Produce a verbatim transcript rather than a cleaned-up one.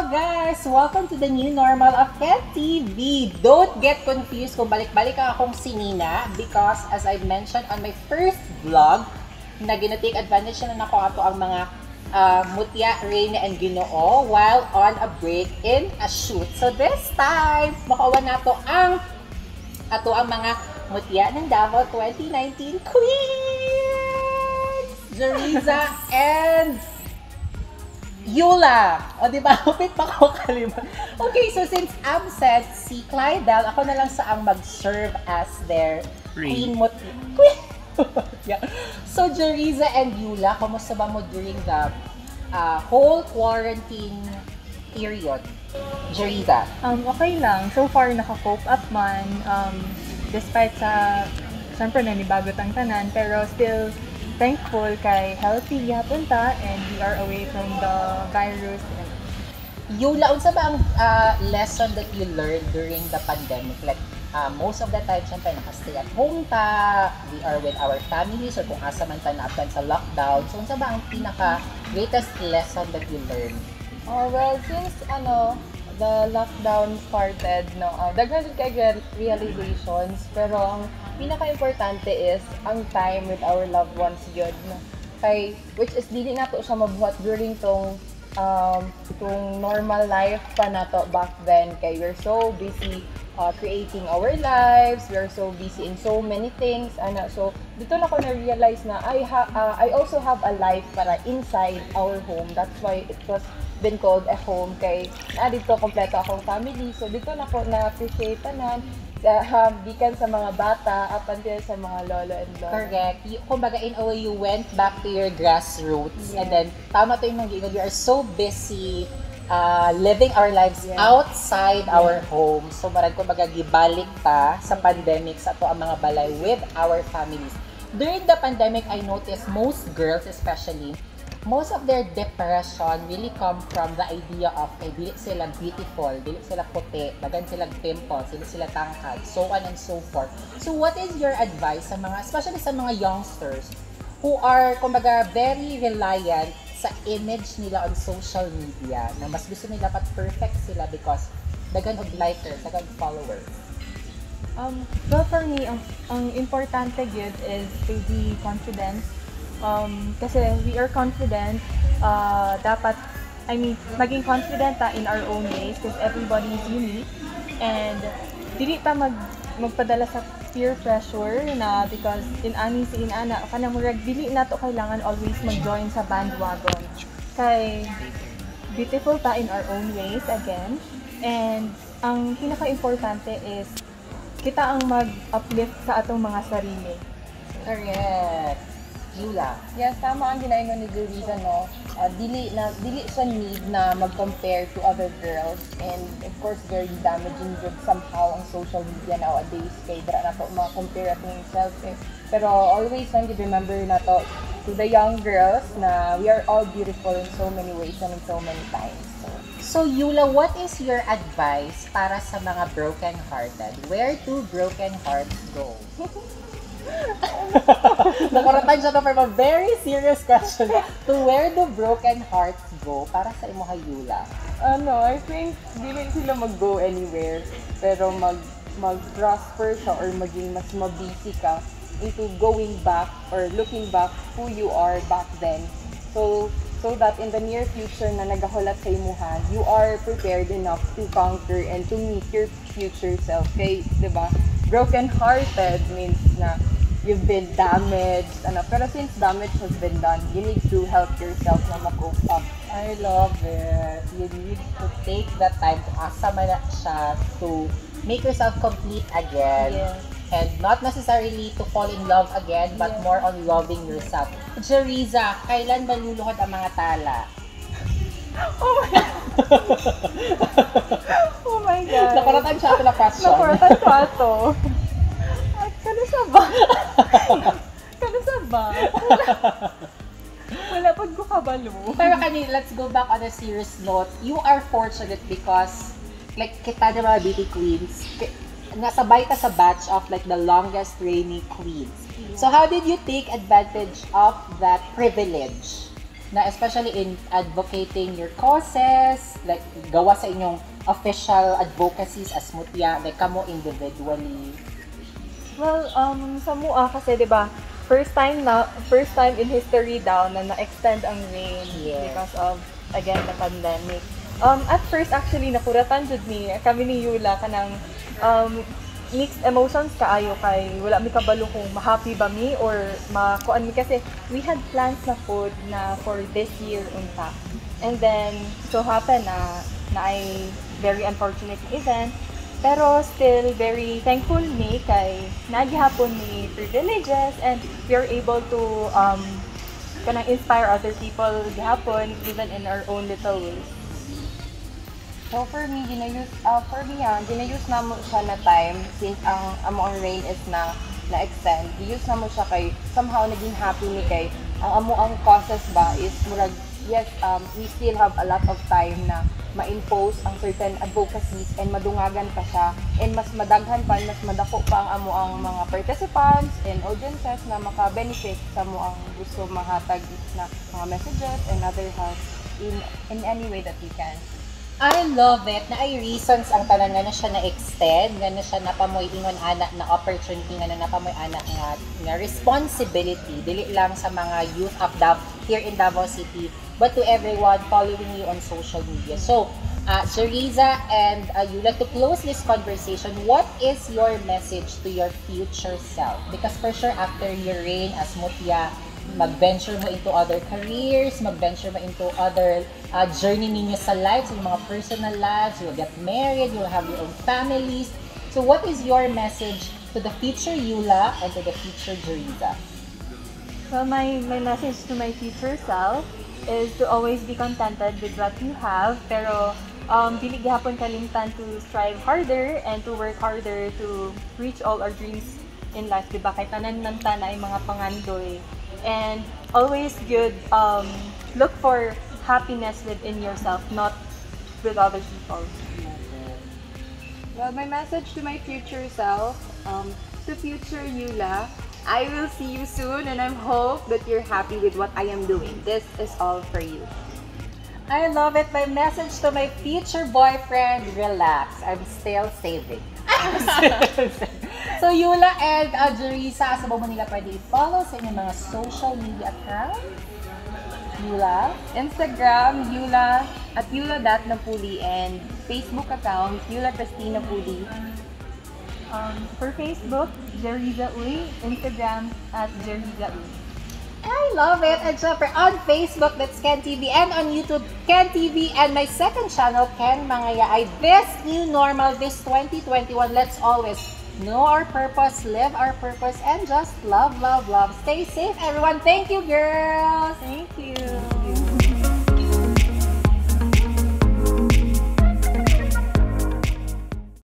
guys! Welcome to the new normal of Ken T V. Don't get confused kung balik-balik akong si Nina because as I mentioned on my first vlog, na ginatake advantage na nako ato ang mga uh, Mutya, Reyna, and Ginoo while on a break in a shoot. So this time, makawan nato ang ato ang mga Mutya ng Davao twenty nineteen Queens! Jeriza and Yula! O diba? Hupit pa ko kalimutan. Okay, so since absent si Clydel, ako na lang sa ang mag-serve as their Queen Mutya. Queen! Yeah. So Jeriza and Yula, kumusta ba mo during the uh, whole quarantine period? Jeriza? Um, okay lang. So far, naka-cope up man. Um, despite sa, syempre nanibago tang tanan, pero still thankful kay healthy yapon ta and we are away from the virus. Yula, unsa ba ang uh, lesson that you learned during the pandemic? Like, uh, most of the time, syempre, nakastay at home ta, we are with our families, or kung asa man ta naaptan sa lockdown. So, unsa ba ang pinaka-greatest lesson that you learned? Oh, well, since ano, the lockdown started, no, uh, daghan jud kay realizations, pero ang pinaka-importante is ang time with our loved ones yun. No? Kay, which is dili nato siya mabuhat during tong um, tong normal life pa nato back then. Kay we're so busy uh, creating our lives, we're so busy in so many things. Ana, so dito na ko na-realize na I, ha, uh, I also have a life para inside our home. That's why it was been called a home. Kay na dito kompleto akong family. So dito na ko na-appreciate tanan. Uh, gikan sa mga bata up until sa mga lolo and lola. Correct. You, kumbaga, in a way, you went back to your grassroots. Yeah. And then, tama to yung mga ginagawa. We are so busy uh, living our lives yeah. outside yeah. our home. So, marag kumbaga, gibalik pa sa pandemic sa to ang mga balay with our families. During the pandemic, I noticed most girls especially, most of their depression really come from the idea of eh, dili sila beautiful, dili sila puti, dagan silang pimples, dili sila tangkad, so on and so forth. So what is your advice sa mga, especially sa mga youngsters who are, kumbaga, very reliant sa image nila on social media, na mas gusto nila dapat perfect sila because dagan og likers, dagan followers? Um, well, for me, ang, ang importante good is to be confident. Um, kasi we are confident, uh, dapat, I mean, maging confident ta in our own ways because everybody is unique and dili ta mag, magpadala sa peer pressure na because in ani si inana, kanang murag dili nato kailangan always mag-join sa bandwagon. Kay beautiful ta in our own ways again and ang pinaka-importante is kita ang mag-uplift sa atong mga sarili. Correct. Yula. Yes, tama ang ginaingon ni Jeriza, no? Uh, dili na dili siya need na mag-compare to other girls and of course very damaging good somehow ang social media nowadays kay dira na to ma-compare atong self eh. Pero always lang remember na to to the young girls na we are all beautiful in so many ways and in so many times. So So, Yula, what is your advice para sa mga broken-hearted? Where do broken hearts go? Nakaratan siya to for a very serious question. To where do broken hearts go para sa imo Yula? ano, I think dili sila mag-go anywhere pero mag mag-prosper ka or maging mas mabisi ka into going back or looking back who you are back then. So, so that in the near future na nagahulat sa imuhan, you are prepared enough to conquer and to meet your future self. Kay, di ba? Broken-hearted means na you've been damaged, ano, pero since damage has been done, you need to help yourself na mag-cope up. I love it. You need to take that time to asa man na siya to make yourself complete again. Yes. And not necessarily to fall in love again, but Yes. more on loving yourself. Jeriza, kailan maluluhod ang mga tala? Oh my God! Oh my God! Nakaratan siya ito na question. Nakaratan ko ato. At kano sa ba? Kano sa ba? Wala pag ko kabalo. Pero kani, let's go back on a serious note. You are fortunate because, like, kita na mga beauty queens, ki- nasabay ka sa batch of like the longest reigning queens. So how did you take advantage of that privilege? na especially in advocating your causes, like gawa sa inyong official advocacies as Mutya, like kamo individually? Well, um, sa M U A kasi, di ba, first time na, first time in history daw na na-extend ang rain Yes. because of, again, the pandemic. Um, at first, actually, nakuratan jud ni, kami ni Yula, kanang, um, mixed emotions kaayo kay wala mi kabalo kung ma-happy ba mi or makuan mi kasi we had plans na food na for this year unta. And then, so happen na na ay very unfortunate event. Pero still very thankful me kay nagihapon ni privileges and we are able to um kanang inspire other people gihapon even in our own little ways. So for me, ginayus, uh, for me ha, ginayus na mo siya na time since ang amo ang rain is na na-extend. Ginayus na mo siya kay somehow naging happy ni kay ang amo ang causes ba is murag yes, um, we still have a lot of time na ma-impose ang certain advocacies and madungagan pa siya and mas madaghan pa, mas madako pa ang amo ang mga participants and audiences na maka-benefit sa mo ang gusto mahatag na mga messages and other help in in any way that we can. I love it na ay reasons ang tanan nga na siya na-extend, nga na siya napamoy ingon ana na opportunity nga na napamoy ana nga, nga responsibility dili lang sa mga youth of Davao here in Davao City but to everyone following you on social media. So, uh, Jeriza and uh, Yula, to close this conversation, what is your message to your future self? Because for sure after your reign as Mutya, mag-venture mo into other careers, mag-venture mo into other uh, journey ninyo sa life, so yung mga personal lives, you'll get married, you'll have your own families. So what is your message to the future Yula and to the future Jeriza? Well, my, my message to my future self is to always be contented with what you have, pero um, dili gihapon kalimtan to strive harder and to work harder to reach all our dreams in life, diba? Kay tanan ng tanay mga pangandoy. And always good, um, look for happiness within yourself, not with other people. Well, my message to my future self, um, to future Yula, I will see you soon and I hope that you're happy with what I am doing. This is all for you. I love it. My message to my future boyfriend, relax. I'm still saving. So, Yula and uh, Jeriza, sa mo nila pwede i-follow sa inyong mga social media accounts? Yula? Instagram, Yula, at Yula.Napuli and Facebook account, Yula Christina Puli. Um, for Facebook, Jeriza Uy, Instagram at Jeriza Uy. I love it. And syempre, on Facebook, that's Ken T V. And on YouTube, Ken T V. And my second channel, Ken Mangaya. Ay, this new normal, this twenty twenty-one, let's always know our purpose, live our purpose, and just love, love, love. Stay safe, everyone. Thank you, girls. Thank